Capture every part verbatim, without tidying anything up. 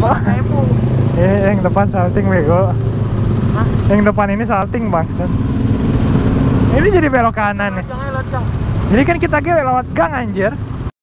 Eh, yang depan salting bego. Hah? Yang depan ini salting bang. Ini jadi belok kanan nih. Jadi kan kita ge lewat gang anjir.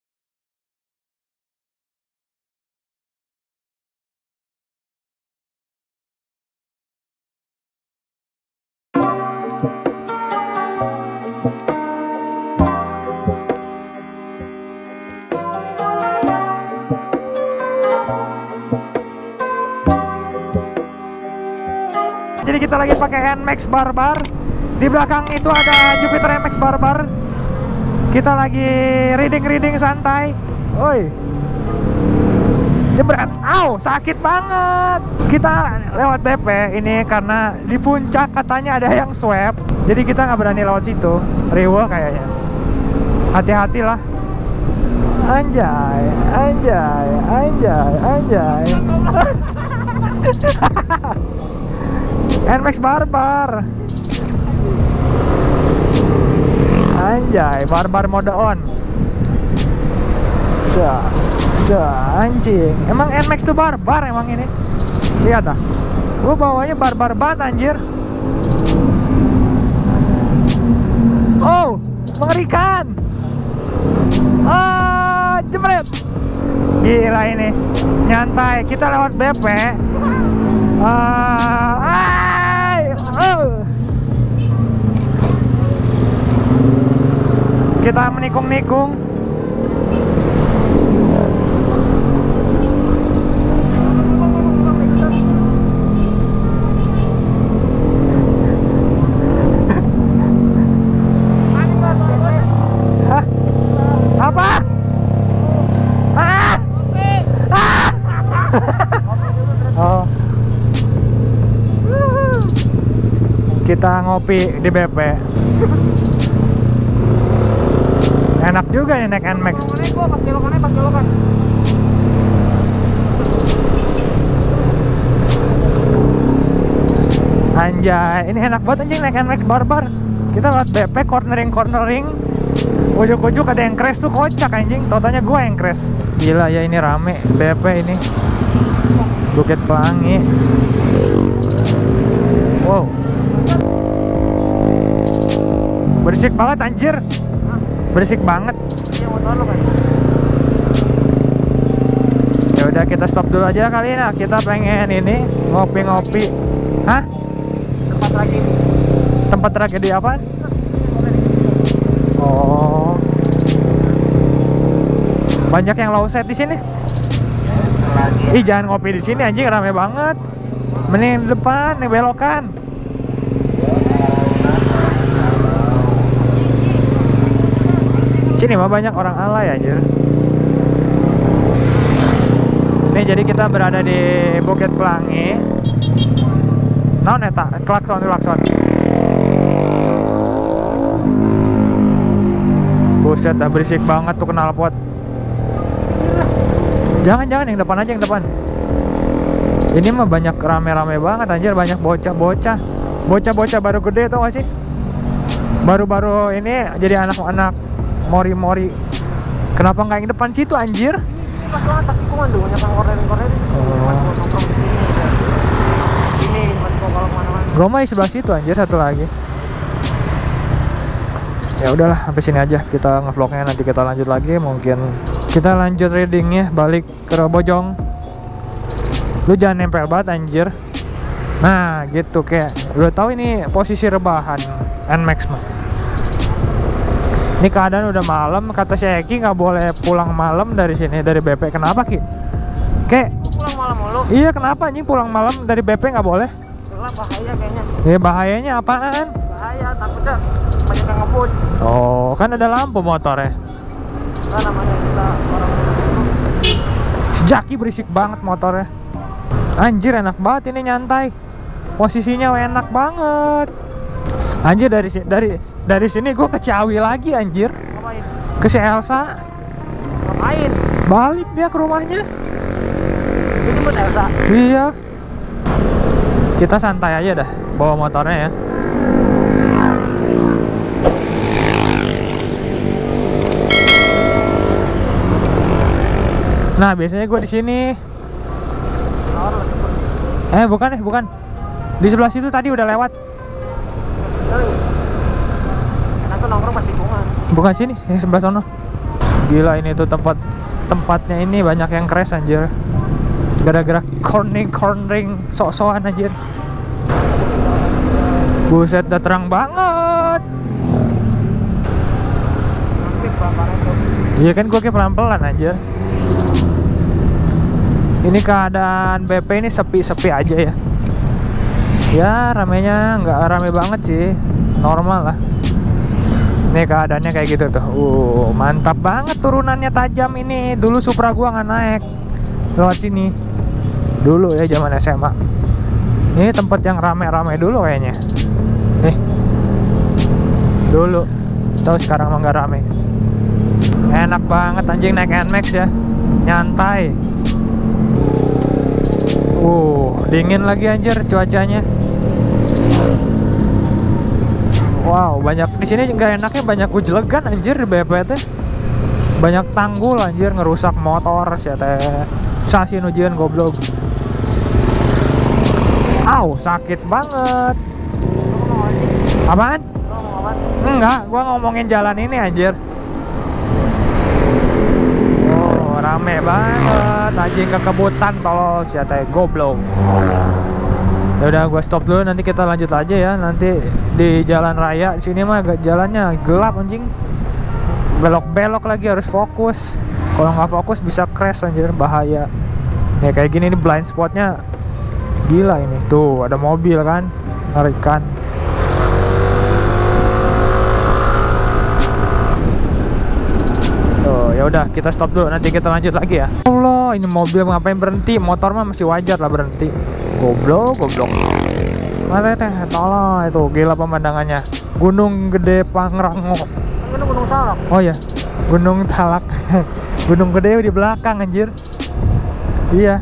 Jadi kita lagi pakai N MAX Barbar. Di belakang itu ada Jupiter N MAX Barbar. Kita lagi reading-reading santai. Oi. Jebret. Au, sakit banget. Kita lewat B P ini karena di puncak katanya ada yang swab. Jadi kita nggak berani lewat situ. Riweh kayaknya. Hati-hatilah. Anjay, anjay, anjay, anjay. N MAX Barbar. Anjay, Barbar mode on. Se, se, anjing. Emang N MAX tuh barbar emang ini. Lihat ah. Gue bawanya barbar banget anjir. Oh, mengerikan. Ah, jebret. Gila ini. Nyantai. Kita lewat B P. Ah, ay, oh. Kita menikung-nikung. Hah? Apa? Ah! Ah! Oh. Kita ngopi di B P. Enak juga nih naik N MAX. Anjay, ini enak banget anjing naik N MAX Barbar. Kita lewat B P, cornering-cornering. Ujuk-ujuk ada yang crash tuh, kocak anjing. Totalnya gua yang crash. Gila ya, ini rame B P ini. Bukit Pelangi. Wow. Berisik banget anjir. Berisik banget. Ya udah, kita stop dulu aja kali ini. Kita pengen ini ngopi-ngopi. Hah? Tempat lagi. Tempat tragedi apaan? Oh. Banyak yang low set di sini. Ih, jangan ngopi di sini anjing, rame banget. Mending di depan, nih belokan. Sini mah banyak orang alay anjir. Nih, jadi kita berada di Bukit Pelangi. Naon eta? Klakson, klakson. Buset, dah berisik banget tuh knalpot. Jangan, jangan yang depan aja, yang depan. Ini mah banyak rame-rame banget anjir, banyak bocah-bocah. Bocah-bocah baru gede tau gak sih? Baru-baru ini jadi anak-anak mori-mori. Kenapa nggak yang depan situ anjir? Ini pas banget tapi kuman tuh banyak yang kornerin-kornerin. Ini buat kalau kemana-mana. Gua mah di sebelah situ anjir, satu lagi. Ya udahlah, sampai sini aja kita ngevlognya, nanti kita lanjut lagi. Mungkin kita lanjut readingnya, balik ke Robojong. Lu jangan nempel banget anjir. Nah gitu, kayak lu tahu ini posisi rebahan N MAX mah. Ini keadaan udah malam, kata si Eki nggak boleh pulang malam dari sini, dari B P. Kenapa Ki? Kayak pulang malam mulu. Iya, kenapa anjing pulang malam dari B P nggak boleh? Karena bahaya kayaknya. Iya, bahayanya apaan? Bahaya, takutnya banyak yang ngebut. Oh, kan ada lampu motornya. Nah, namanya kita orang Sejaki berisik banget motornya. Anjir, enak banget ini nyantai. Posisinya enak banget. Anjir, dari dari dari sini gue ke Ciawi lagi anjir. ngapain? Ke si Elsa. Ngapain? Balik dia ke rumahnya. Ini buat Elsa. Iya. Kita santai aja dah bawa motornya ya. Nah, biasanya gue di sini. Orang sebut. Eh bukan eh bukan. Di sebelah situ tadi udah lewat. Enak tuh nongkrong pas tikungan. Bukan sini, yang sebelah sono. Gila ini tuh tempat tempatnya ini banyak yang crash anjir. Gara-gara cornering cornering sok-sokan anjir. Buset, udah terang banget. Aktif bakaran tuh. Iya kan gue kayak pelan-pelan anjir. Ini keadaan B P ini sepi-sepi aja ya. Ya ramenya nggak rame banget sih, normal lah. Ini keadaannya kayak gitu tuh. Uh, mantap banget turunannya tajam ini. Dulu Supra gua nggak naik lewat sini. Dulu ya zaman S M A. Ini tempat yang rame-rame dulu kayaknya. Nih. Dulu. Tahu sekarang mah nggak rame. Enak banget anjing naik N Max ya. Nyantai. Uh, dingin lagi anjir cuacanya. Wow, banyak di sini nggak enaknya banyak ujlegan anjir di B P T. Banyak tanggul anjir ngerusak motor sih teh. Sasin ujian goblok. Au, sakit banget. Apaan? Enggak, gua ngomongin jalan ini anjir. Oh, rame banget anjing kekebutan tolol sih teh goblok. Ya udah gua stop dulu, nanti kita lanjut aja ya. Nanti di jalan raya di sini mah agak jalannya gelap anjing. Belok-belok lagi harus fokus. Kalau nggak fokus bisa crash anjir, bahaya. Ya kayak gini nih blind spotnya gila ini. Tuh ada mobil kan, ngerikan. Tuh ya udah kita stop dulu, nanti kita lanjut lagi ya. Allah, ini mobil ngapain berhenti? Motor mah masih wajar lah berhenti. Goblok, goblok. Mana teh? Tolong itu gila pemandangannya. Gunung Gede Pangrango. Kan Gunung Salak. Oh ya, Gunung Talak. Gunung Gede di belakang anjir. Iya.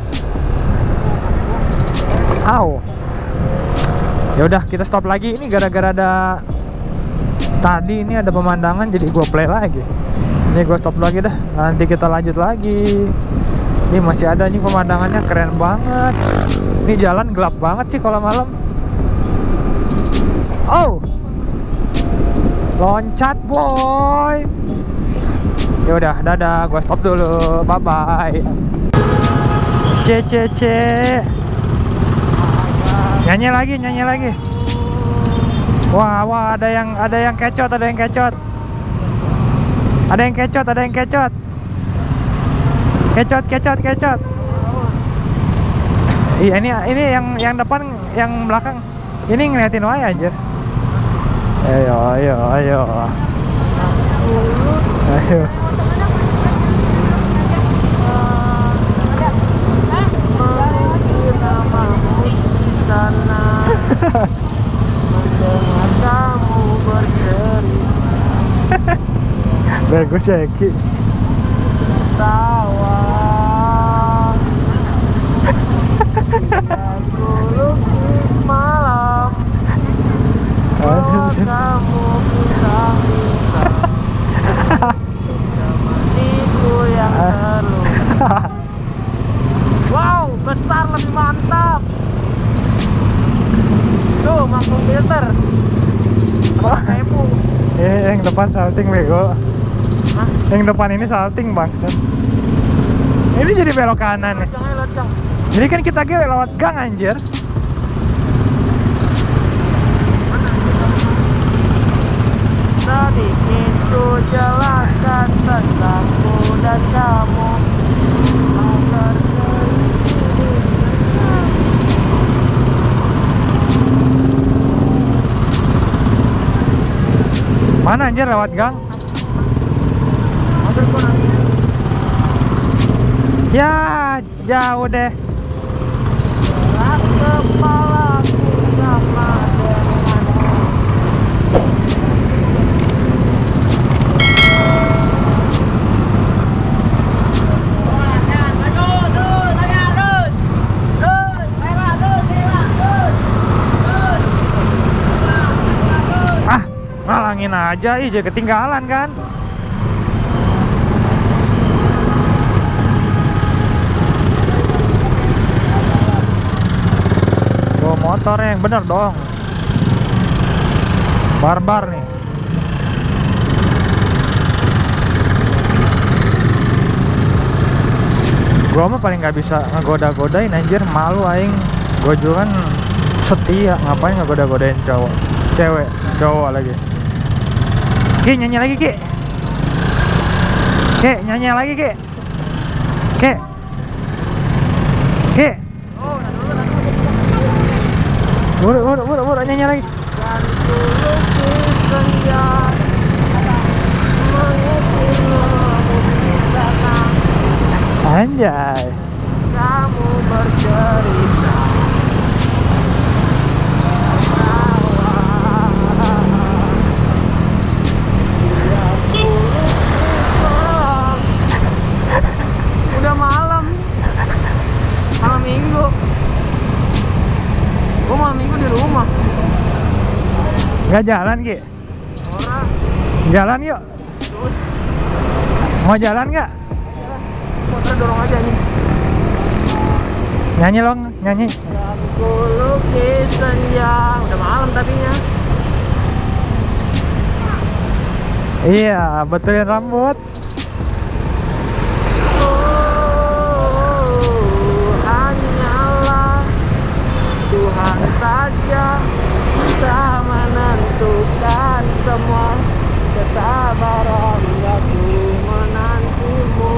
Au. Ya udah kita stop lagi. Ini gara-gara ada tadi ini ada pemandangan jadi gua play lagi. Ini gua stop lagi dah. Nanti kita lanjut lagi. Ini masih ada nih pemandangannya keren banget. Ini jalan gelap banget sih kalau malam. Oh, loncat boy. Ya udah, dadah. Gua stop dulu. Bye bye. C C C. Nyanyi lagi, nyanyi lagi. Wah, wah ada yang ada yang kecot, ada yang kecot. Ada yang kecot, ada yang kecot. Kecot, kecot, kecot. Iya ini ini yang yang depan, yang belakang. Ini ngeliatin wae anjir. Ayo, ayo, ayo. Ayo. Bagus ya Ki. Tawang aku lukis malam. Oh kamu kisah hitam temaniku yang terluka. Wow, besar lebih mantap. Tuh, mampu filter. Apa kaimu? Eh, yang depan salting bego. Hah? Yang depan ini salting bangsat. Ini jadi belok kanan nih. Jangan locong. Jadi kan kita ge lewat gang anjir. Sedikit ku jelaskan tentangku dan kamu agar mana anjir lewat gang? Ya, jauh deh. berat kepalaku sama denganmu. Ah, ngalangin aja, ih jadi ketinggalan kan. motornya yang bener dong. Barbar nih. Gua mah paling nggak bisa ngegoda-godain anjir, malu aing. Gua juga kan setia, ngapain ngegoda-godain cowok, cewek, cowok lagi. Ki, nyanyi lagi Ki. Ki, nyanyi lagi Ki. Ki. Ki. Buru, buru, buru, buru, nyanyi lagi. Anjay. Kamu bercerita udah malam, malam minggu. Gua malam minggu di rumah. Nggak jalan Ki? Orang Jalan yuk. terus Mau jalan nggak? motor dorong aja nih. Nyanyi dong, nyanyi. Dan ku lukis senja. Udah malam tadinya. Iya, betulin rambut. Oh, hanyalah Tuhan saja bisa menentukan semua. Kesabaran aku menantimu.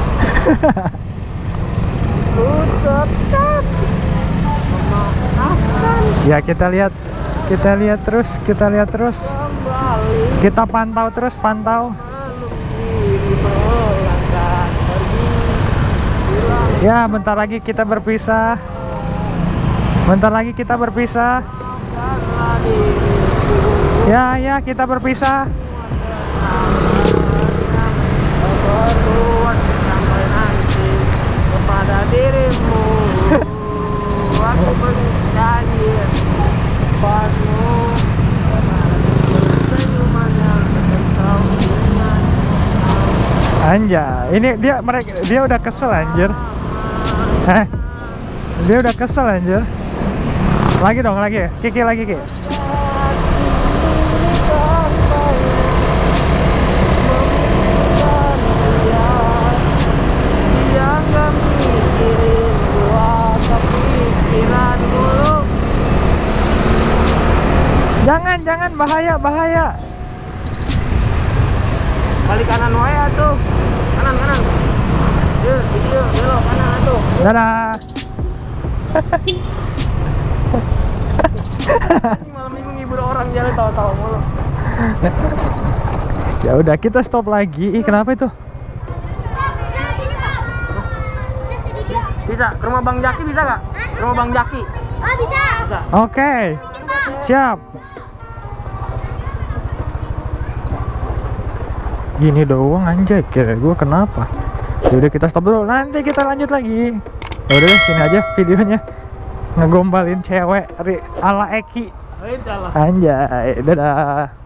Ku tetap memaafkan Ya kita lihat, kita lihat terus, kita lihat terus. kembali. Kita pantau terus, pantau. Peluk diri melangkah pergi. Bilang Ya, bentar lagi kita berpisah. Bentar lagi kita berpisah. karena diriku Ya, ya, kita berpisah. berbuat sampai nanti kepada dirimu. Aku berjanji padamu senyuman yang kau ingat. Anjay, ini dia mereka dia udah kesel anjir. Eh, dia udah kesel anjir. Lagi dong, lagi. Kiki lagi Ki. Jangan, jangan, bahaya, bahaya. Balik kanan wae atuh. Kanan, kanan. Yuk, yuk, belok kanan atuh. Dadah. Malam minggu ngibur orang jalan tawa-tawa mulu. Ya udah, kita stop lagi. Ih, kenapa itu? Bisa, ke rumah Bang Jaki bisa gak? Ke rumah Bang Jaki. Oh bisa. Bisa. Oke. Siap. Gini doang anjay, kira gue kenapa? Yaudah kita stop dulu, nanti kita lanjut lagi. Yaudah deh, sini aja videonya. Ngegombalin cewek ala Eki. Oh, itu lah. Anjay, dadah.